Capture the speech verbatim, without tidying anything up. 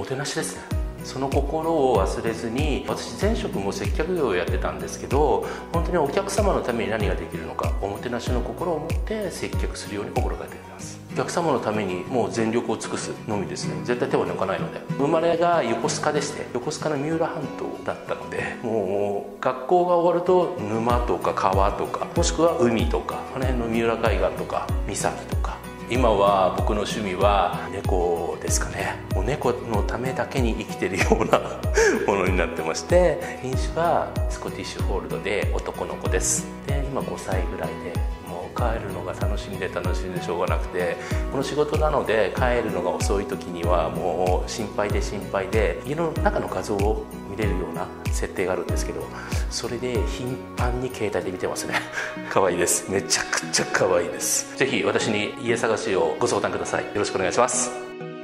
てなしですね。その心を忘れずに、私前職も接客業をやってたんですけど、本当にお客様のために何ができるのか、おもてなしの心を持って接客するように心がけています。お客様のためにもう全力を尽くすのみですね。絶対手は抜かないので。生まれが横須賀でして、横須賀の三浦半島だったので、もう学校が終わると沼とか川とか、もしくは海とか、この辺の三浦海岸とか岬とか。今は僕の趣味は猫ですかね。もう猫のためだけに生きてるようなものになってまして、品種はスコティッシュフォールドで男の子です。で今ごさいぐらいで、もう帰るのが楽しみで楽しみでしょうがなくて、この仕事なので帰るのが遅い時にはもう心配で心配で、家の中の画像を見れるような設定があるんですけど、それで頻繁に携帯で見てますね。可愛いです。めちゃくちゃ可愛いです。ぜひ私に家探しをご相談ください。よろしくお願いします。